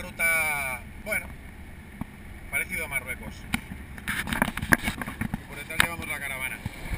ruta, bueno, parecido a Marruecos. Por detrás llevamos la caravana.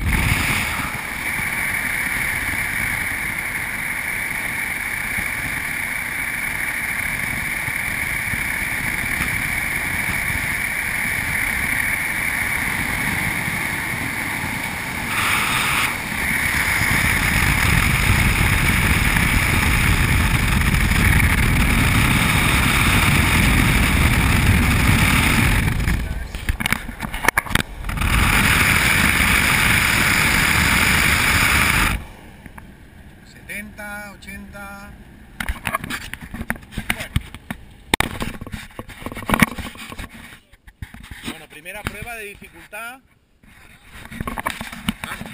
Bueno, primera prueba de dificultad. Vamos.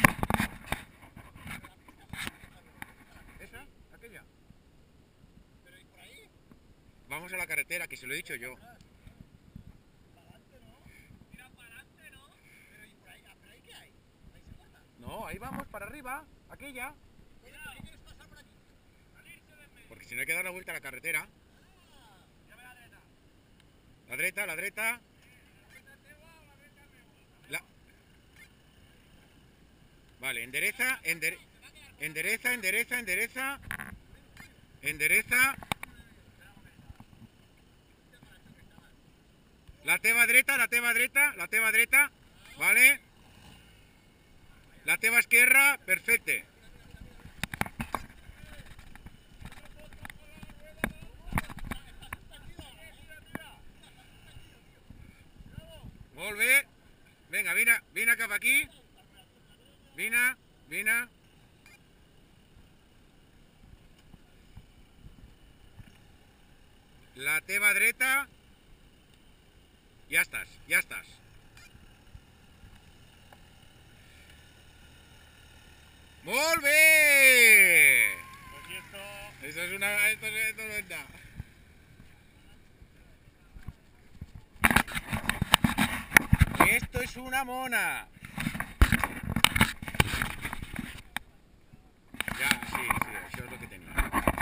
¿Esa? ¿Aquella? ¿Pero y por ahí? Vamos a la carretera, que se lo he dicho yo. Para adelante, ¿no? Mira para adelante, ¿no? Pero ¿y por ahí? ¿Pero ahí qué hay? ¿Ahí se mata? No, ahí vamos, para arriba, aquella. Oye, ¿por qué quieres pasar por aquí? Salirse de en medio. Porque si no hay que dar la vuelta a la carretera. Ya ve la derecha. La derecha, la derecha. Vale, endereza, endereza, endereza, endereza. Endereza. La teva dreta, la teva dreta, la teva dreta. Vale. La teva esquerra, perfecte. Molt bé. Vinga, vine cap aquí. Vine, vine. La teva dreta. Ja estàs, ja estàs. Molt bé! Pues esto... Eso es una... Esto no es nada. Esto es una mona. Ya, sí, eso es lo que tenía.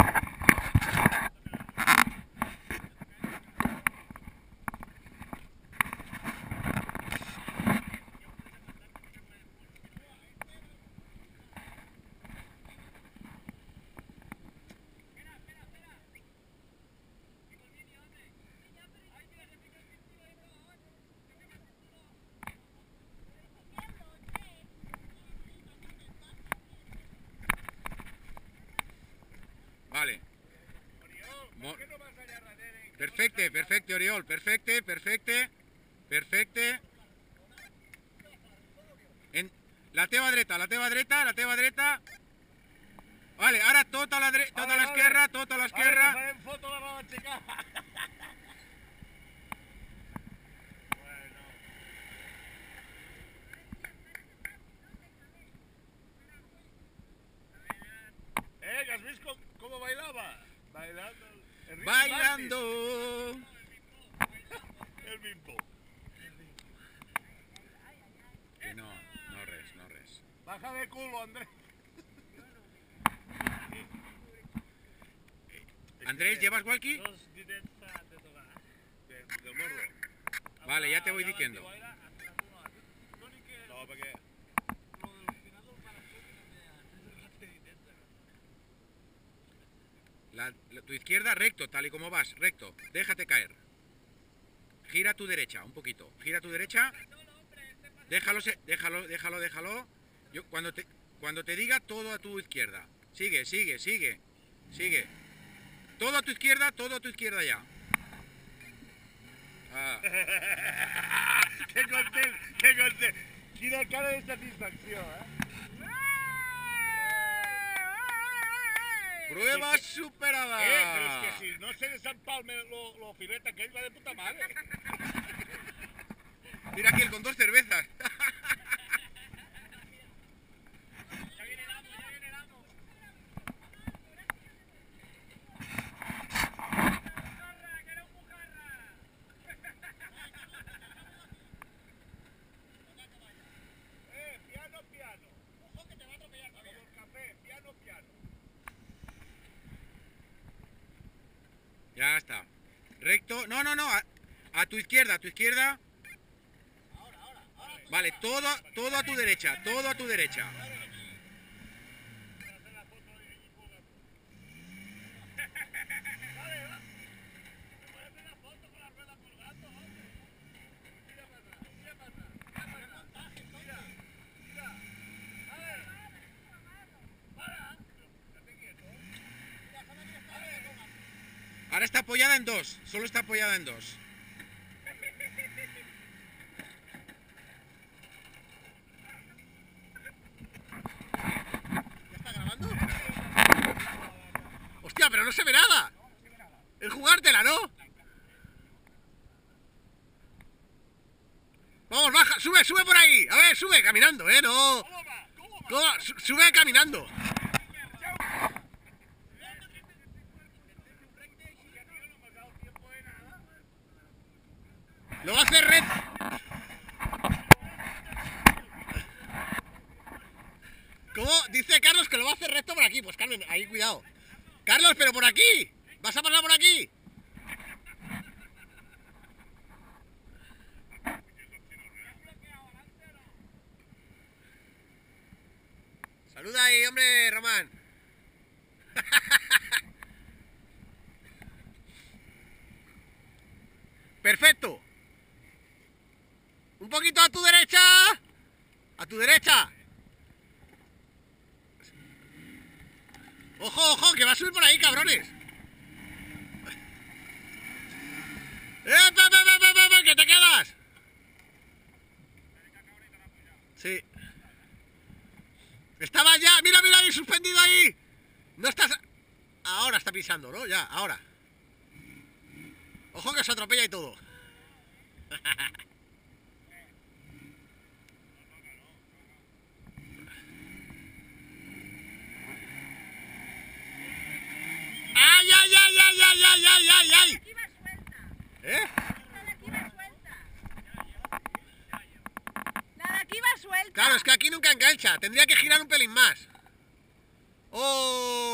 Vale. Perfecte, perfecte, Oriol, perfecte, perfecte, perfecte. La teva dreta, la teva dreta, la teva dreta. Vale, ara tota a l'esquerra, tota a l'esquerra. Ara que farem foto de la xicada. ¿Que has visto cómo bailaba? Bailando. Bailando. El bimbo. Que no, no res, no res. Baja de culo, Andrés. Andrés, ¿llevas walkie? Dos diners de tocar. Del morro. Vale, ya te voy diciendo. No, perquè... Tu izquierda recto, tal y como vas, recto. Déjate caer. Gira a tu derecha, un poquito. Gira a tu derecha. Déjalo, déjalo. Yo, cuando te diga, todo a tu izquierda. Sigue. Todo a tu izquierda ya. Ah. ¡Qué content! Quina cara de satisfacció, Prueba superada. Pero es que si no se desempalme lo fileta que va de puta madre. Mira aquí el con 2 cervezas. Ya viene el amo. Piano. Ojo que te va a atropellar todavía. Como el café, piano. Ya está. Recto. No, no, no. A tu izquierda, a tu izquierda. Vale, todo a tu derecha, todo a tu derecha. Ahora está apoyada en dos, solo está apoyada en dos. ¿Ya está grabando? Hostia, pero no se ve nada. Es jugártela, ¿no? Vamos, baja, sube, sube por ahí. A ver, sube caminando, no. ¿Cómo? Sube caminando. Lo va a hacer red. ¿Cómo? Dice Carlos que lo va a hacer recto por aquí. Pues Carmen, ahí cuidado. Carlos, pero por aquí. ¿Vas a pasar por aquí? Saluda ahí, hombre, Román. Perfecto. Un poquito a tu derecha. A tu derecha. Ojo, ojo, que va a subir por ahí, cabrones. ¡Que te quedas! Sí. Estaba ya, mira, mira ahí, suspendido ahí. No estás... Ahora está pisando, ¿no? Ya, ahora. Ojo que se atropella y todo. ¡Ay, ay, ay, ay, ay, ay, ay, ay, ay! Aquí va suelta. ¿Eh? La de aquí va suelta. La de aquí va suelta. Claro, es que aquí nunca engancha. Tendría que girar un pelín más. ¡Oh!